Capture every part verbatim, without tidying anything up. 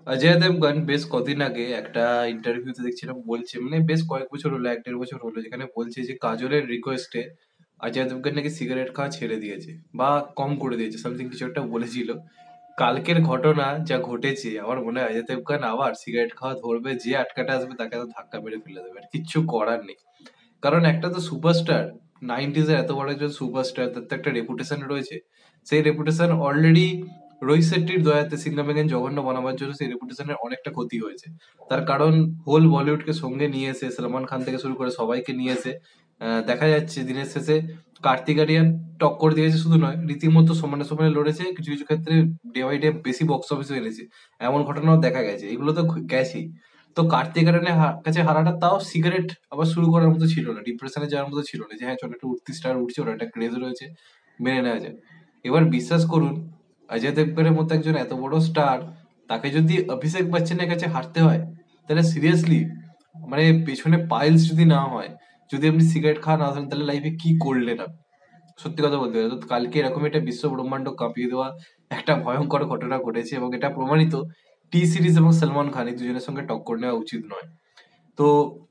অজয় দেবগন বেশ কদিন আগে একটা ইন্টারভিউতে দেখছিলাম বলছে, মানে বেশ কয়েক বছর হলো, এক দেড় বছর হলো, যেখানে বলছে যে কাজলের রিকোয়েস্টে অজয় দেবগন নাকি সিগারেট খাওয়া ছেড়ে দিয়েছে বা কম করে দিয়েছে, সামথিং কিছু একটা বলেছিল। কালকের ঘটনা যা ঘটেছে, আমার মনে হয় অজয় দেবগন আবার সিগারেট খাওয়া ধরবে, যে আটকাটা আসবে তাকে তো ধাক্কা মেরে ফেলে দেবে, আর কিচ্ছু করার নেই। কারণ একটা তো সুপারস্টার, নাইনটিজ এর এত বড় একজন সুপারস্টার, তার তো একটা রেপুটেশন রয়েছে। সেই রেপুটেশন অলরেডি রোহিত শেট্টির দয়াতে সিনেমা বেগেন জঘন্য বানাবার জন্য সেই রেপুটেশনের অনেকটা ক্ষতি হয়েছে। তার কারণ হোল বলিউডকে সঙ্গে নিয়ে এসে, সলমান খান থেকে শুরু করে সবাইকে নিয়ে এসে আহ, দেখা যাচ্ছে দিনের শেষে কার্তিক আরিয়ান টক্কর দিয়েছে, শুধু নয় রীতিমতো সমানে সমানে লড়েছে, কিছু কিছু ক্ষেত্রে ডে বাই ডে বেশি বক্স অফিসে এনেছে, এমন ঘটনাও দেখা গেছে। এগুলো তো গেছেই। তো কার্তিক আরিয়ানের হা- কাছে হারাটা তাও সিগারেট আবার শুরু করার মতো ছিল না, ডিপ্রেশনে যাওয়ার মতো ছিল না, যে হ্যাঁ চলো একটা উঠতি স্টার উঠছে, ওরা একটা ক্রেজ রয়েছে, মেনে নেওয়া যায়। এবার বিশ্বাস করুন, অজয় দেবগনের মতো একজন এত বড় স্টার, তাকে যদি অভিষেক বচ্চনের কাছে হারতে হয়, তাহলে সিরিয়াসলি, মানে পেছনে পাইলস যদি না হয়, যদি আপনি সিগারেট খাওয়া না ধরেন, তাহলে লাইফে কি করলেন আপনি? সত্যি কথা বলতে গেলে তো কালকে এরকম একটা বিশ্ব ব্রহ্মাণ্ড কাঁপিয়ে দেওয়া একটা ভয়ঙ্কর ঘটনা ঘটেছে, এবং এটা প্রমাণিত টি সিরিজ এবং সলমান খান এই দুজনের সঙ্গে টক্কর নেওয়া উচিত নয়। তো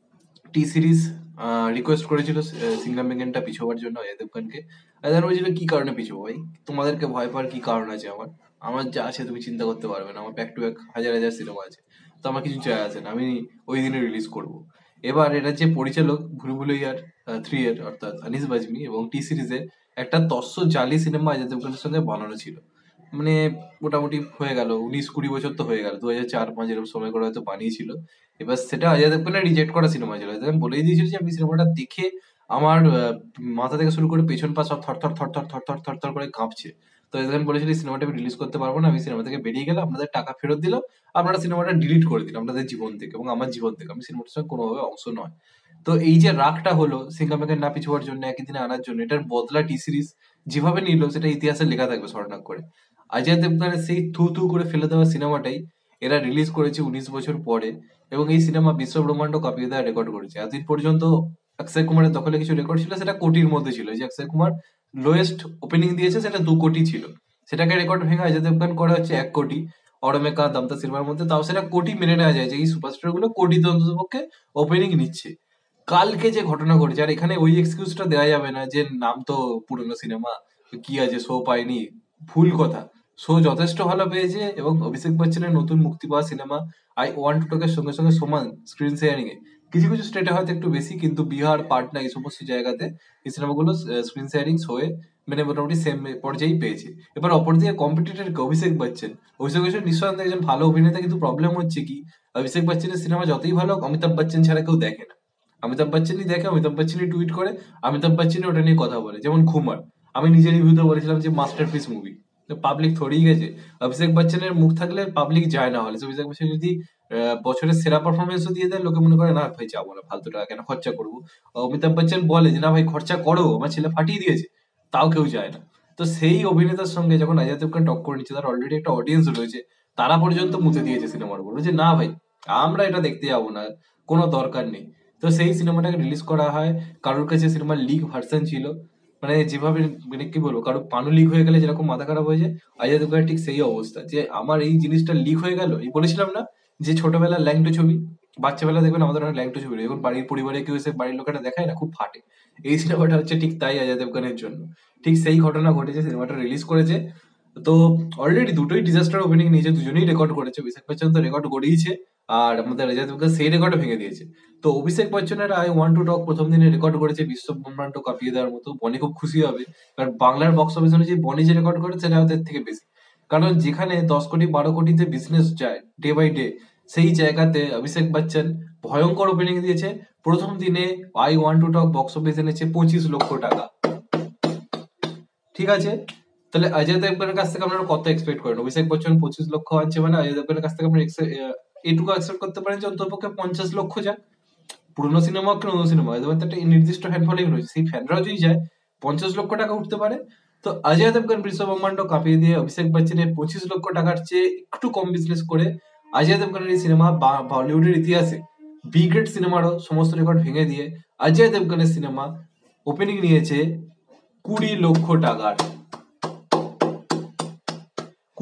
টি সিরিজ রিকোয়েস্ট করেছিল সিঙ্গাম বেগেনটা পিছোবার জন্য অজয় দেবগানকে। অজয় দেবগান বলেছিল, কি কারণে পিছোবো ভাই, তোমাদেরকে ভয় পাওয়ার কি কারণ আছে? আমার আমার যা আছে তুমি চিন্তা করতে পারবে না, আমার ব্যাক টু ব্যাক হাজার হাজার সিনেমা আছে, তো আমার কিছু চাই আসে না, আমি ওই দিনে রিলিজ করব। এবার এটা যে পরিচালক ভুল ভুলাইয়ার থ্রি এর, অর্থাৎ আনিস বাজমি, এবং টি সিরিজে একটা তস্য জালি সিনেমা অজয় দেবগানের সঙ্গে বানানো ছিল। মানে মোটামুটি হয়ে গেল উনিশ কুড়ি বছর তো হয়ে গেল, দু হাজার চার পাঁচ এরকম সময় করে হয়তো বানিয়েছিল। এবার সেটা অজয় দেবগনের রিজেক্ট করা সিনেমা ছিল। অজয় দেবগন বলেই দিয়েছিল যে আমি সিনেমাটা দেখে আমার আহ, মাথা থেকে শুরু করে পেছন পা সব থর থর থর থর থর থর থর থর করে কাঁপছে। তো অজয় দেবগন বলেছিল এই সিনেমাটা আমি রিলিজ করতে পারবো না, আমি সিনেমা থেকে বেরিয়ে গেলাম, আপনাদের টাকা ফেরত দিলাম, আপনারা সিনেমাটা ডিলিট করে দিন আপনাদের জীবন থেকে এবং আমার জীবন থেকে, আমি সিনেমাটার সঙ্গে কোনোভাবে অংশ নয়। তো এই যে রাগটা হলো সিঙ্গামের না পিছুবার জন্য, একই দিনে আনার জন্য, এটার বদলা টি সিরিজ যেভাবে নিল সেটা ইতিহাসে লেখা থাকবে স্মরণাক করে। অজয় দেবগনের সেই থু থু করে ফেলে দেওয়া সিনেমাটাই এরা রিলিজ করেছে উনিশ বছর পরে, এবং এই সিনেমা বিশ্ব ব্রহ্মাণ্ড কাঁপিয়ে দেওয়া রেকর্ড করেছে। এতদিন পর্যন্ত অক্ষয় কুমারের দখলে কিছু রেকর্ড ছিল, সেটা কোটির মধ্যে ছিল, যে অক্ষয় কুমার লোয়েস্ট ওপেনিং দিয়েছে সেটা দু কোটি ছিল, সেটাকে রেকর্ড ভেঙে অজয় দেবগন করে হচ্ছে এক কোটি। অরমে কা দামতা সিনেমার মধ্যে তাও সেটা কোটি মেনে নেওয়া যায় যে এই সুপারস্টার গুলো কোটিতে অন্তত পক্ষে ওপেনিং নিচ্ছে। কালকে যে ঘটনা ঘটেছে, আর এখানে ওই এক্সকিউজটা দেওয়া যাবে না যে নাম তো পুরনো সিনেমা, কি আছে শো পায়নি, ভুল কথা। শো যথেষ্ট ভালো পেয়েছে, এবং অভিষেক বচ্চনের নতুন মুক্তি পাওয়া সিনেমা আই ওয়ান্ট টু টকের সঙ্গে সঙ্গে সমান স্ক্রিন শেয়ারিং এ, কিছু কিছু স্টেটে হয়তো একটু বেশি, কিন্তু বিহার পাটনা এই সমস্ত জায়গাতে এই সিনেমাগুলো স্ক্রিন শেয়ারিং শোয়ে মানে মোটামুটি সেম পর্যায়েই পেয়েছে। এবার অপরদিকে কম্পিটিটর অভিষেক বচ্চন, অভিষেক বচ্চন নিঃসন্দেহে একজন ভালো অভিনেতা, কিন্তু প্রবলেম হচ্ছে কি, অভিষেক বচ্চনের সিনেমা যতই ভালো হোক, অমিতাভ বচ্চন ছাড়া কেউ দেখে না। অমিতাভ বচ্চনই দেখে, অমিতাভ বচ্চনই টুইট করে, অমিতাভ বচ্চনই ওটা নিয়ে কথা বলে। যেমন ঘুমার, আমি নিজের রিভিউতে বলেছিলাম যে মাস্টারপিস মুভি, পাবলিক থরেই গেছে। অভিষেক বচ্চনের মুখ থাকলে পাবলিক যায় না হলে, অভিষেক বচ্চন যদি আহ, বছরের সেরা পারফরমেন্সও দিয়ে দেয়, লোকে মনে করে না ভাই যাবো না, ফালতু টাকা কেন খরচা করবো। অমিতাভ বচ্চন বলে যে না ভাই খরচা করো, আমার ছেলে ফাটিয়ে দিয়েছে, তাও কেউ যায় না। তো সেই অভিনেতার সঙ্গে যখন অজয় দেবগন টক্কর নিচ্ছে, তার অলরেডি একটা অডিয়েন্স রয়েছে, তারা পর্যন্ত মুতে দিয়েছে সিনেমার উপর, যে না ভাই আমরা এটা দেখতে যাবো না, কোনো দরকার নেই। তো সেই সিনেমাটাকে রিলিজ করা হয়, কারোর কাছে সিনেমার লিক ভার্সন ছিল, মানে যেভাবে, মানে কি বলবো, কারো পানু লিক হয়ে গেলে যেরকম মাথা খারাপ হয়ে যায়, অজয় দেবগনের ঠিক সেই অবস্থা, যে আমার এই জিনিসটা লিক হয়ে গেল। এই বলেছিলাম না যে ছোটবেলার ল্যাংটো ছবি, বাচ্চাবেলা দেখবেন আমাদের অনেক ল্যাংটো ছবি রয়েছে, এখন বাড়ির পরিবারে কেউ এসে বাড়ির লোকেরা দেখায় না, খুব ফাটে। এই সিনেমাটা হচ্ছে ঠিক তাই অজয় দেবগনের জন্য, ঠিক সেই ঘটনা ঘটেছে, সিনেমাটা রিলিজ করেছে। তো অলরেডি দুটোই ডিজাস্টার ওপেনিং নিয়েছে, দুজনেই রেকর্ড করেছে, অভিষেক বচ্চন তো রেকর্ড গড়িয়েছে, আর আমাদের অজয় দেবগন সেই রেকর্ডও ভেঙে দিয়েছে। তো অভিষেক বচ্চনের আই ওয়ান্ট টু টক প্রথম দিনে রেকর্ড করেছে বিশ্ব ব্রহ্মাণ্ড কাঁপিয়ে দেওয়ার মতো, বনি খুব খুশি হবে। কারণ বাংলার বক্স অফিস অনুযায়ী বনি যে রেকর্ড করে সেটা হয়তো এর থেকে বেশি। কারণ যেখানে দশ কোটি বারো কোটিতে বিজনেস যায় ডে বাই ডে, সেই জায়গাতে অভিষেক বচ্চন ভয়ঙ্কর ওপেনিং দিয়েছে। প্রথম দিনে I want to talk box office এনেছে পঁচিশ লক্ষ টাকা। ঠিক আছে, তাহলে অজয় দেবগনের কাছ থেকে আপনারা কত এক্সপেক্ট করেন? অভিষেক বচ্চন পঁচিশ লক্ষ আনছে, মানে অজয় দেবগনের কাছ থেকে আপনারা এটুকু এক্সপেক্ট করতে পারেন যে অন্ততপক্ষে পঞ্চাশ লক্ষ যাক। পুরোনো সিনেমা হোক কি নতুন সিনেমা, এদের মধ্যে একটা নির্দিষ্ট ফ্যান ফলোইং রয়েছে, সেই ফ্যানরাও যদি যায়, পঞ্চাশ লক্ষ টাকা উঠতে পারে। তো অজয় দেবগন বিশ্ব ব্রহ্মাণ্ড কাঁপিয়ে দিয়ে অভিষেক বচ্চনের পঁচিশ লক্ষ টাকার চেয়ে একটু কম বিজনেস করে, অজয় দেবগনের এই সিনেমা বলিউডের ইতিহাসে বি গ্রেড সিনেমারও সমস্ত রেকর্ড ভেঙে দিয়ে অজয় দেবগনের সিনেমা ওপেনিং নিয়েছে কুড়ি লক্ষ টাকার।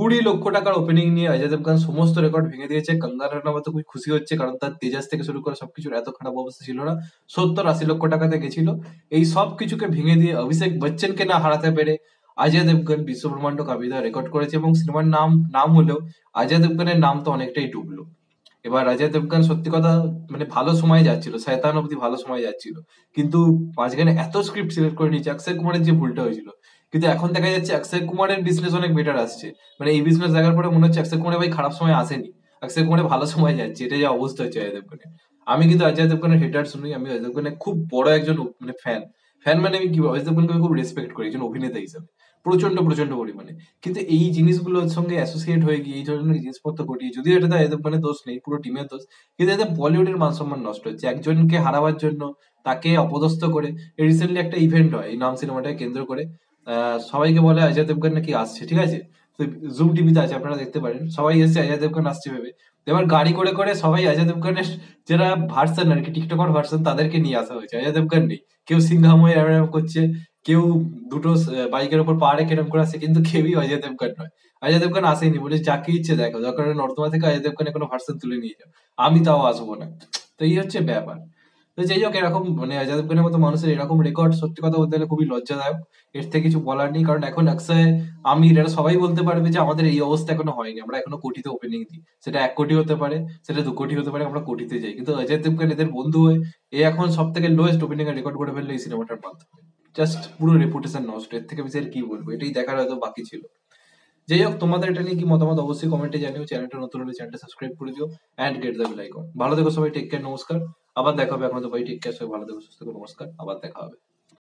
কুড়ি লক্ষ টাকার ওপেনিং নিয়ে অজয় দেবগন সমস্ত রেকর্ড ভেঙে দিয়েছে। কঙ্গনা রানাওয়াত খুব খুশি হচ্ছে, কারণ তার তেজাস থেকে শুরু করে সবকিছুর এত খারাপ অবস্থা ছিল না, সত্তর আশি লক্ষ টাকাতে গেছিল। এই সব কিছুকে ভেঙে দিয়ে অভিষেক বচ্চনকে না হারাতে পেরে অজয় দেবগন বিশ্ব ব্রহ্মাণ্ড কাবিদা রেকর্ড করেছে, এবং সিনেমার নাম নাম হলেও অজয় দেবগনের নাম তো অনেকটাই ডুবলো। এবার অজয় দেবগন সত্যি কথা মানে ভালো সময় যাচ্ছিল, শয়তান অব্দি ভালো সময় যাচ্ছিল, কিন্তু মাঝখানে এত স্ক্রিপ্ট সিলেক্ট করে নিয়েছে, অক্ষয় কুমারের যে ভুলটা হয়েছিল। কিন্তু এখন দেখা যাচ্ছে অক্ষয় কুমারের বিজনেস অনেক বেটার আসছে, মানে এই বিজনেস দেখার পরে মনে হচ্ছে অক্ষয় কুমারের ভাই খারাপ সময় আসেনি, অক্ষয় কুমারের ভালো সময় যাচ্ছে, এটা যে অবস্থা হচ্ছে অজয় দেবগনের। আমি কিন্তু অজয় দেবগনের হেটার শুনি, আমি অজয় দেবগনের খুব বড় একজন মানে ফ্যান। ফ্যান মানে আমি কি বলবো, অজয় দেবগনকে আমি খুব রেসপেক্ট করি একজন অভিনেতা হিসেবে, প্রচন্ড প্রচন্ড পরিমাণে। কিন্তু এই জিনিসগুলোর সঙ্গে অ্যাসোসিয়েট হয়ে গিয়ে এই ধরনের জিনিসপত্র ঘটিয়ে, যদিও এটা অজয় দেবগনের দোষ নেই, পুরো টিমের দোষ, কিন্তু এতে বলিউডের মান সম্মান নষ্ট হচ্ছে একজনকে হারাবার জন্য, তাকে অপদস্থ করে। রিসেন্টলি একটা ইভেন্ট হয় এই নাম সিনেমাটাকে কেন্দ্র করে, আহ, সবাইকে বলে অজয় দেবগন নাকি আসছে, ঠিক আছে? তো জুম টিভিতে আছে, আপনারা দেখতে পারেন, সবাই এসে অজয় দেবগন আসছে ভেবে। এবার গাড়ি করে করে সবাই অজয় দেবগনের যারা ভার্সন আর কি, টিকটকার ভার্সন, তাদেরকে নিয়ে আসা হয়েছে, অজয় দেবগন নেই। কেউ সিংহাম হয়ে এরম করছে, কেউ দুটো বাইকের উপর পা রেখে এরম করে আসছে, কিন্তু কেউই অজয় দেবগন নয়। অজয় দেবগন আসেনি, বলে যাকে ইচ্ছে দেখো, দরকার হলে নর্দমা থেকে অজয় দেবগনের কোনো ভার্সন তুলে নিয়ে যাও, আমি তাও আসবো না। তো এই হচ্ছে ব্যাপার। তো যাই হোক, এরকম মানে অজয় দেবগনের মতো মানুষের এরকম রেকর্ড সত্যি কথা বলতে গেলে খুবই লজ্জাদায়ক। এর থেকে কিছু বলার নেই, কারণ এখন অক্ষয়, আমি এটা সবাই বলতে পারবে যে আমাদের এই অবস্থা এখনো হয়নি, আমরা এখনো কোটিতে ওপেনিং দিই, সেটা এক কোটি হতে পারে, সেটা দু কোটি হতে পারে, আমরা কোটিতে যাই। কিন্তু অজয় দেবগন এদের বন্ধু হয়ে এ এখন সব থেকে লোয়েস্ট ওপেনিং এর রেকর্ড করে ফেললো এই সিনেমাটার মাধ্যমে। জাস্ট পুরো রেপুটেশন নষ্ট, এর থেকে বেশি আর কি বলবো, এটাই দেখার হয়তো বাকি ছিল। যাই হোক, তোমাদের এটা নিয়ে কি মতামত অবশ্যই কমেন্টে জানিও, চ্যানেলটা নতুন হলে চ্যানেলটা সাবস্ক্রাইব করে দিও, and get the bell icon. ভালো থেকো সবাই, টেক কেয়ার, নমস্কার। আবার দেখা হবে, এখন তো ভাই টেক কেয়ার, সবাই ভালো থেকো, সুস্থ থেকো, নমস্কার, আবার দেখা হবে।